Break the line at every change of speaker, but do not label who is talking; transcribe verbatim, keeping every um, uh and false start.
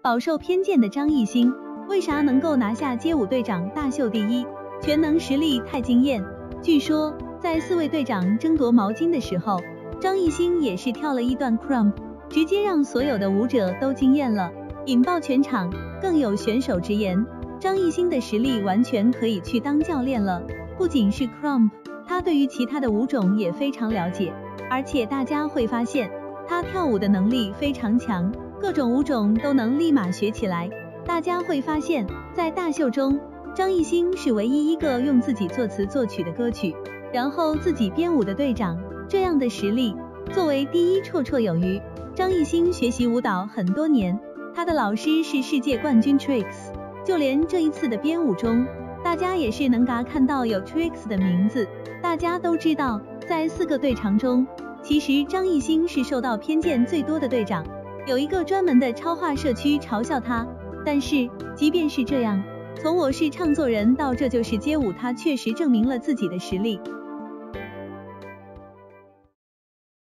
饱受偏见的张艺兴，为啥能够拿下街舞队长大秀第一？全能实力太惊艳。据说在四位队长争夺毛巾的时候，张艺兴也是跳了一段 crump， 直接让所有的舞者都惊艳了，引爆全场。更有选手直言，张艺兴的实力完全可以去当教练了。不仅是 crump， 他对于其他的舞种也非常了解，而且大家会发现他跳舞的能力非常强，各种舞种都能立马学起来。大家会发现，在大秀中，张艺兴是唯一一个用自己作词作曲的歌曲，然后自己编舞的队长，这样的实力，作为第一绰绰有余。张艺兴学习舞蹈很多年，他的老师是世界冠军 Trix， 就连这一次的编舞中，大家也是能嘎看到有 Trix 的名字。大家都知道，在四个队长中，其实张艺兴是受到偏见最多的队长，有一个专门的超话社区嘲笑他。但是即便是这样，从我是唱作人到这就是街舞，他确实证明了自己的实力。